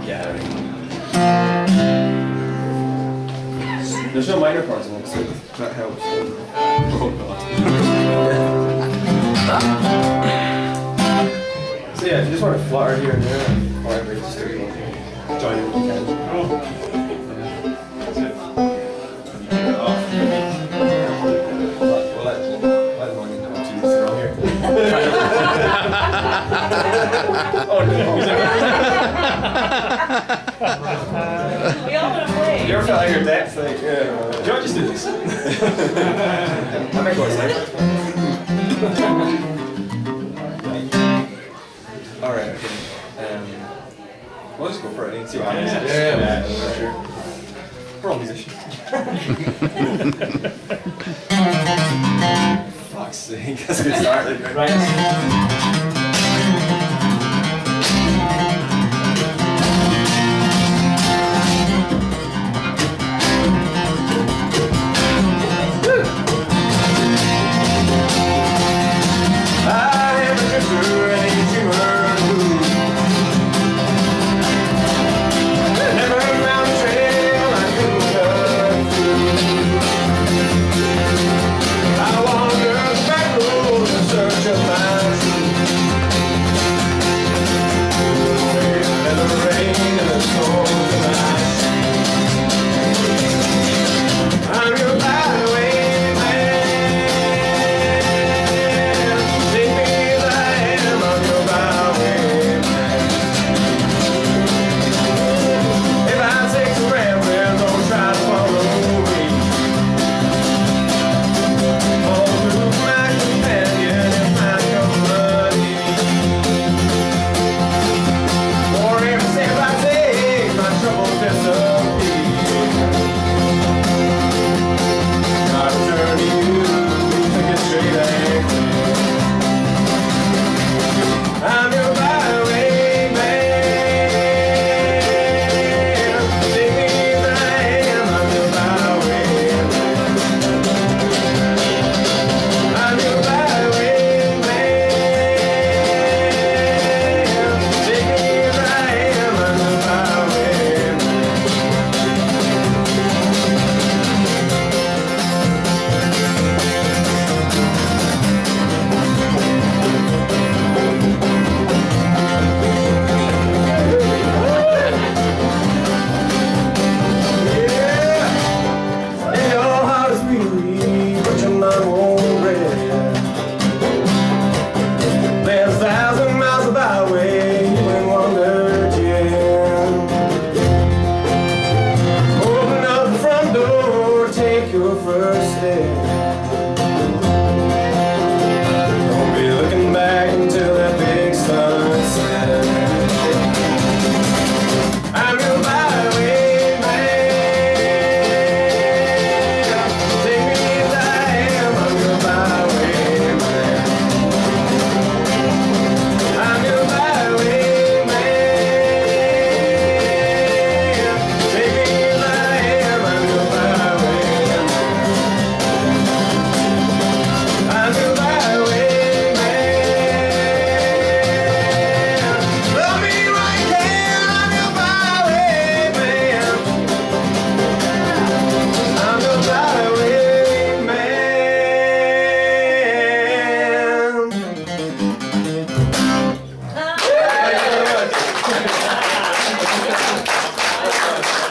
Yeah. There's no minor chords in it, so that helps. Oh god. So yeah, if you just want to flutter here and there, or whatever, just join in when you can. We'll let them know you know Jesus are all here. Oh no. We all want to play. You ever felt like your dad's like, do you want to just do this? I might go outside. Alright, okay. We'll just go for it and see what happens. Yeah, for sure. We're all musicians. Fuck's sake, that's a good start. Right.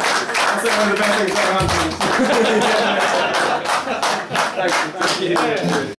One of the best things that happened. Thank you.